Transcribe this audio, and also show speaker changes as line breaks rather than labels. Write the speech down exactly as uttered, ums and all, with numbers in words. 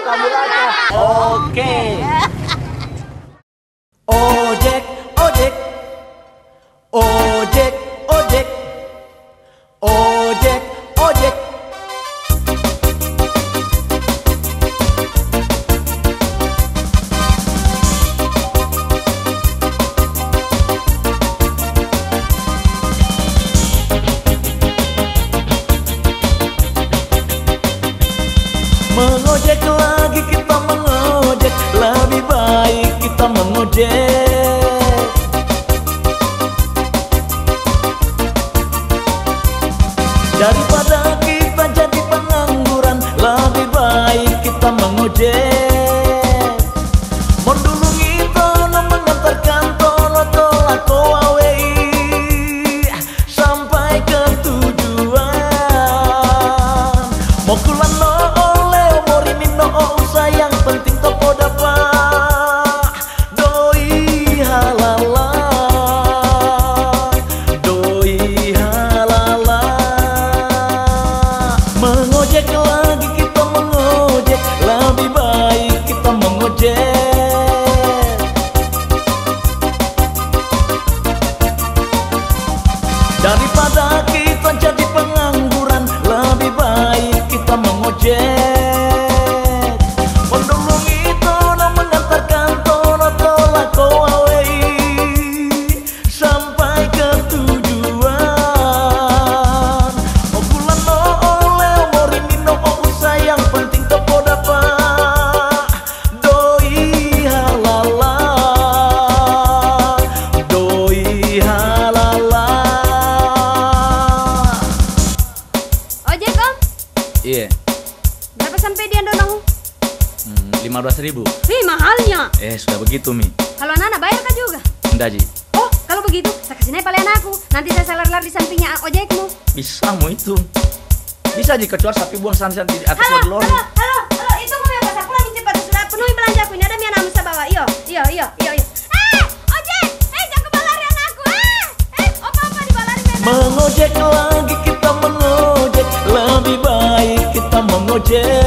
Tamburaka. Oke.
Ojek, ojek, ojek, ojek, ojek, ojek. Mengojek lagi kita mengojek, lebih baik kita mengojek. Daripada kita jadi pengangguran, lebih baik kita mengojek. Mondulung itu no mengantarkan tono tolak awei sampai ke tujuan. Mokulan no yang penting toko dapat doi halala, doi halala. Mengojek lagi kita mengojek, lebih baik kita mengojek. Daripada kita jadi pengangguran, lebih baik kita mengojek.
Iya.
Berapa sampai dia donong?
Hmm, lima belas ribu.
Wih, mahalnya.
Eh, sudah begitu, Mi.
Kalau anak bayar kan juga?
Enggak, Ji.
Oh, kalau begitu, saya kasih naik palian aku. Nanti saya selar-lar di sampingnya ojekmu.
Bisa, mu itu. Bisa, Ji, kecuali sapi buang sana di atas
halo,
lori.
halo, halo, halo, itu mau yang pas aku lagi cepat. Sudah penuhi belanjaku. Ini ada mie anak bisa bawa. Iyo, iyo, iyo, iyo, iyo. Eh, ojek! Eh, jangan kebalarian aku. Eh, eh, apa-apa dibalari menak.
Mengojek lagi kita mengojek, lebih baik kita mengojek.